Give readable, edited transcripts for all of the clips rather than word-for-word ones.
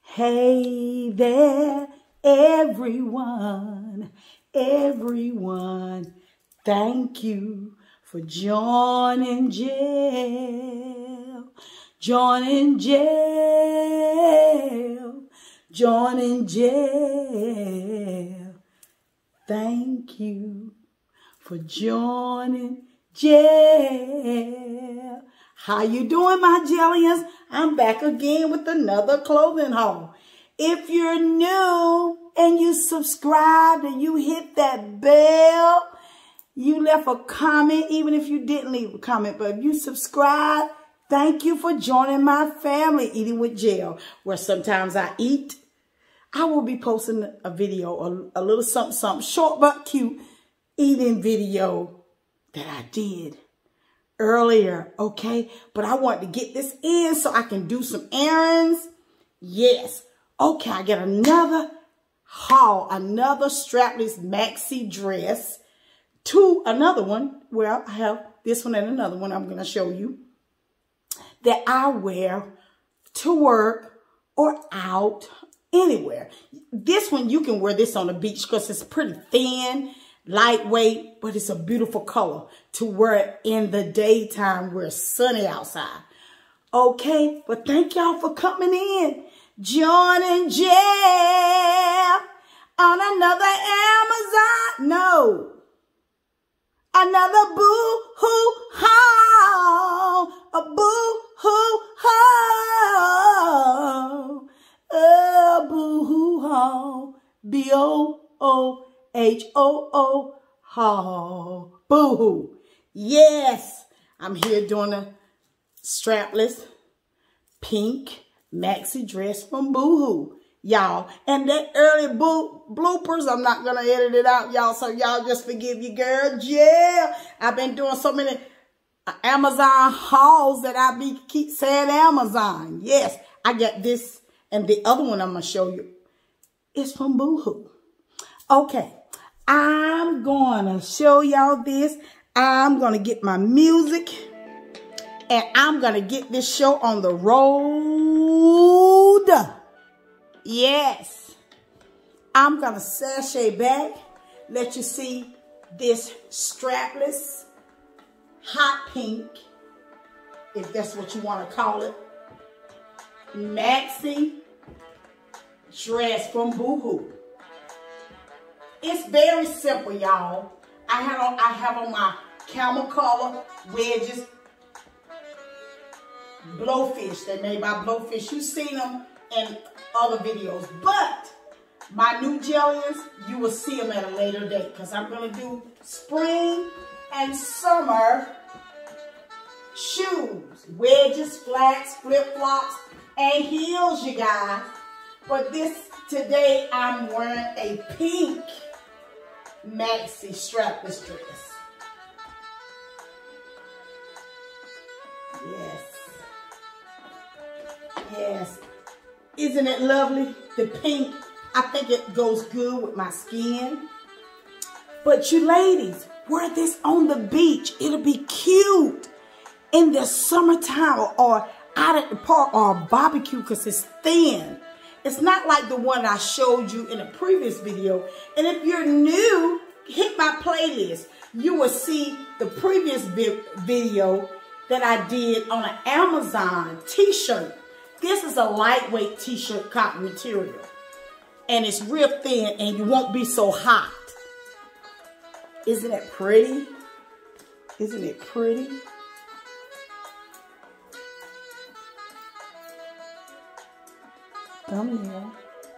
Hey there, everyone, thank you for joining jail, joining jail, joining jail. Thank you for joining jail. How you doing, my jellians? I'm back again with another clothing haul. If you're new and you subscribed and you hit that bell, you left a comment, even if you didn't leave a comment, but if you subscribe, thank you for joining my family, Eating with Jell, where sometimes I eat. I will be posting a video, a little something, short but cute eating video that I did earlier, okay? But I want to get this in so I can do some errands. Yes. Okay, I get another haul, another strapless maxi dress to another one. Well, I have this one and another one I'm going to show you that I wear to work or out anywhere. This one, you can wear this on the beach because it's pretty thin, lightweight, but it's a beautiful color to wear it in the daytime where it's sunny outside. Okay, but thank y'all for coming in. Joining jail on another Amazon. No. Another boo-hoo haul. A boo-hoo haul. A boo-hoo haul. B-O-O-H-O-O haul. Boo-hoo. Yes. I'm here doing a strapless pink maxi dress from Boohoo, y'all. And that early bloopers, I'm not going to edit it out, y'all. So y'all just forgive your girl. Yeah. I've been doing so many Amazon hauls that I keep saying Amazon. Yes. I got this and the other one I'm going to show you. It's from Boohoo. Okay. I'm going to show y'all this. I'm going to get my music. And I'm going to get this show on the road. Yes. I'm going to sashay back. Let you see this strapless, hot pink, if that's what you want to call it, maxi dress from Boohoo. It's very simple, y'all. I have on my camel color wedges, Blowfish. They made by Blowfish. You've seen them in other videos. But my new jellies, you will see them at a later date because I'm going to do spring and summer shoes. Wedges, flats, flip-flops, and heels, you guys. But today I'm wearing a pink maxi strapless dress. Yes. Yes. Isn't it lovely? The pink, I think it goes good with my skin. But you ladies, wear this on the beach. It'll be cute in the summertime or out at the park or a barbecue because it's thin. It's not like the one I showed you in a previous video. And if you're new, hit my playlist. You will see the previous video that I did on an Amazon t-shirt. This is a lightweight t-shirt cotton material. And it's real thin and you won't be so hot. Isn't it pretty? Isn't it pretty? Thumbnail.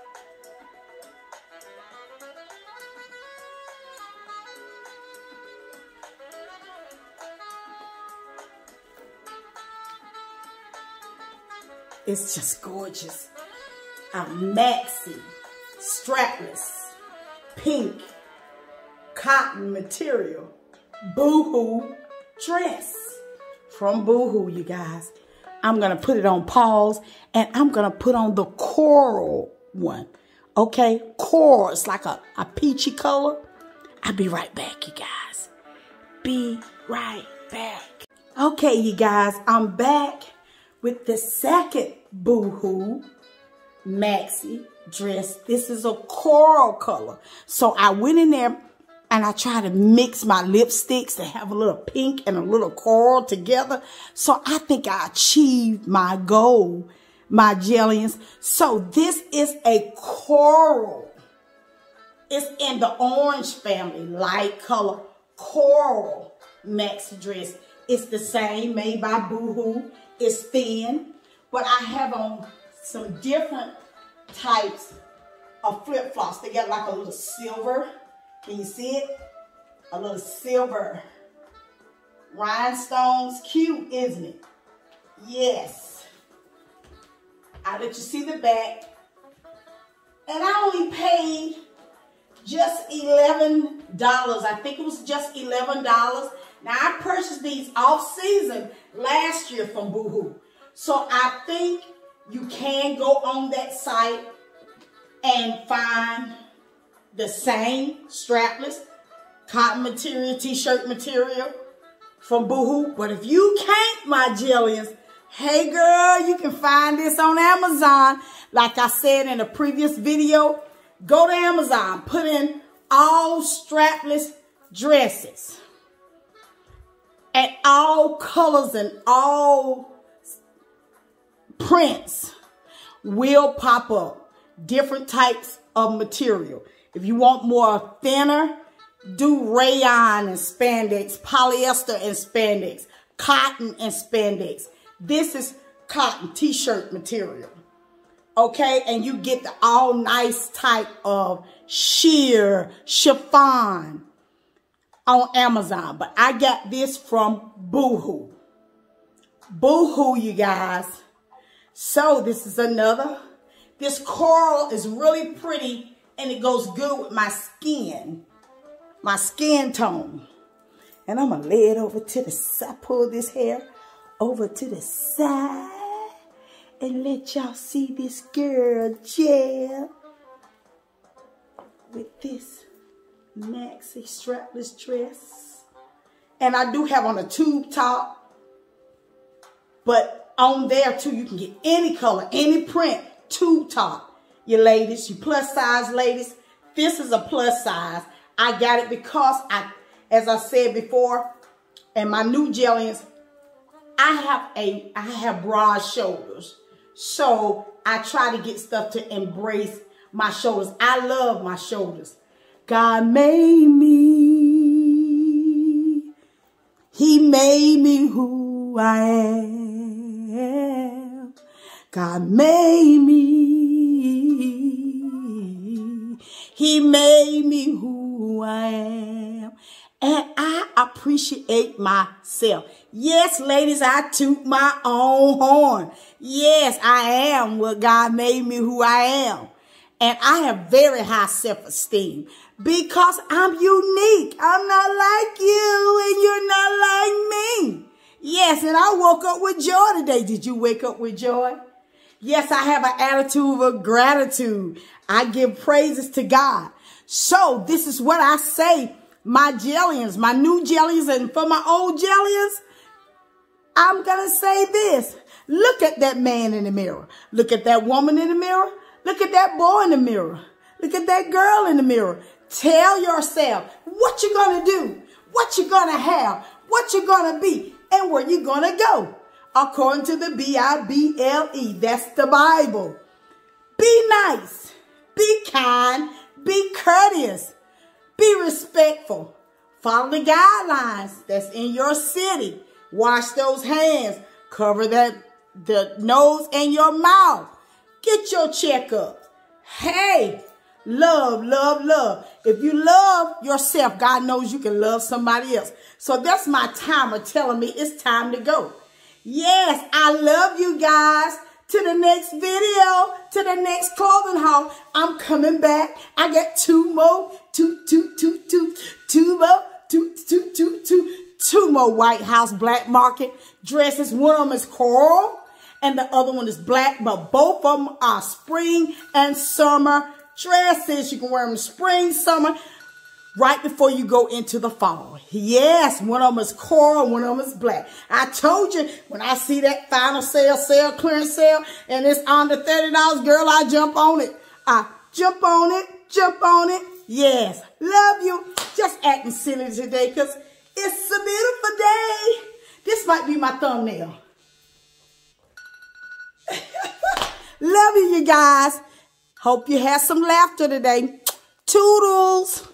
It's just gorgeous. A maxi, strapless, pink, cotton material, Boohoo dress from Boohoo, you guys. I'm going to put it on pause and I'm going to put on the coral one. Okay, coral. It's like a peachy color. I'll be right back, you guys. Be right back. Okay, you guys, I'm back with the second Boohoo maxi dress. This is a coral color. So I went in there and I tried to mix my lipsticks to have a little pink and a little coral together. So I think I achieved my goal, my jellians. So this is a coral. It's in the orange family, light color, coral maxi dress. It's the same, made by Boohoo. It's thin, but I have on some different types of flip-flops. They got like a little silver. Can you see it? A little silver rhinestones. Cute, isn't it? Yes. I'll let you see the back. And I only paid just $11. I think it was just $11. Now, I purchased these off-season last year from Boohoo. So I think you can go on that site and find the same strapless cotton material, t-shirt material from Boohoo. But if you can't, my jellians, hey girl, you can find this on Amazon. Like I said in a previous video, go to Amazon, put in all strapless dresses. And all colors and all prints will pop up. Different types of material. If you want more thinner, do rayon and spandex, polyester and spandex, cotton and spandex. This is cotton t-shirt material. Okay, and you get the all nice type of sheer chiffon on Amazon. But I got this from Boohoo. Boohoo, you guys. So this is another. This coral is really pretty. And it goes good with my skin tone. And I'm going to lay it over to the side, pull this hair over to the side. And let y'all see this girl, Jill, with this maxi strapless dress. And I do have on a tube top. But on there, too, you can get any color, any print, tube top. You ladies, you plus size ladies, this is a plus size. I got it because as I said before, and my new jellians, I have broad shoulders. So I try to get stuff to embrace my shoulders. I love my shoulders. God made me. He made me who I am. God made me. He made me who I am. And I appreciate myself. Yes, ladies, I toot my own horn. Yes, I am what God made me who I am. And I have very high self-esteem because I'm unique. I'm not like you and you're not like me. Yes, and I woke up with joy today. Did you wake up with joy? Yes, I have an attitude of gratitude. I give praises to God. So this is what I say, my jellians, my new jellians, and for my old jellians, I'm going to say this. Look at that man in the mirror. Look at that woman in the mirror. Look at that boy in the mirror. Look at that girl in the mirror. Tell yourself what you're going to do, what you're going to have, what you're going to be, and where you're going to go. According to the Bible, that's the Bible. Be nice, be kind, be courteous, be respectful. Follow the guidelines that's in your city. Wash those hands. Cover the nose and your mouth. Get your checkup. Hey, love, love, love. If you love yourself, God knows you can love somebody else. So that's my timer telling me it's time to go. Yes, I love you guys. To the next video, to the next clothing haul. I'm coming back. I got two more White House Black Market dresses. One of them is coral and the other one is black, but both of them are spring and summer dresses. You can wear them spring, summer, right before you go into the fall. Yes, one of them is coral, one of them is black. I told you, when I see that final sale, clearance sale, and it's under $30, girl, I jump on it. I jump on it. Yes, love you. Just acting silly today because it's a beautiful day. This might be my thumbnail. Love you guys. Hope you had some laughter today. Toodles.